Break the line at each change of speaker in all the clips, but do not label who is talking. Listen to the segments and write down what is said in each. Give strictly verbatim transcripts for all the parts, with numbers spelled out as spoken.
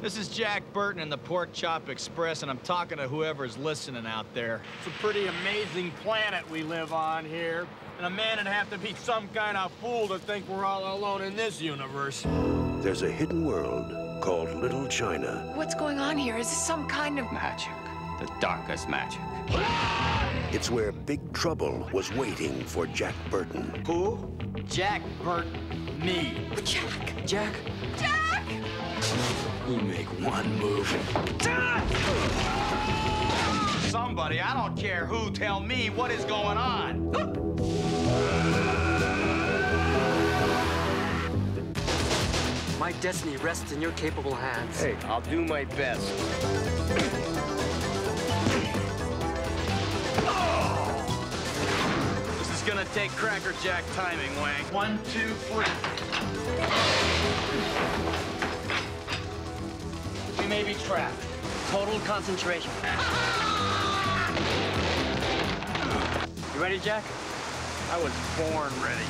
This is Jack Burton in the Pork Chop Express, and I'm talking to whoever's listening out there.
It's a pretty amazing planet we live on here, and a man would have to be some kind of fool to think we're all alone in this universe.
There's a hidden world called Little China.
What's going on here? Is this some kind of
magic? The darkest magic.
It's where Big Trouble was waiting for Jack Burton.
Who? Jack Burton. Me.
Jack?
Jack?
Jack!
You make one move. Somebody, I don't care who, tell me what is going on.
My destiny rests in your capable hands.
Hey, I'll do my best.
This is gonna take Cracker Jack timing, Wang. One, two, three. We may be trapped.
Total concentration. You ready, Jack?
I was born ready.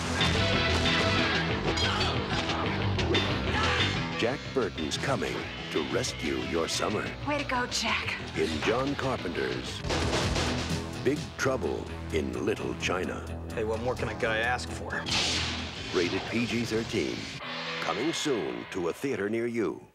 Jack Burton's coming to rescue your summer.
Way to go, Jack.
In John Carpenter's Big Trouble in Little China.
Hey, what more can a guy ask for?
Rated P G thirteen. Coming soon to a theater near you.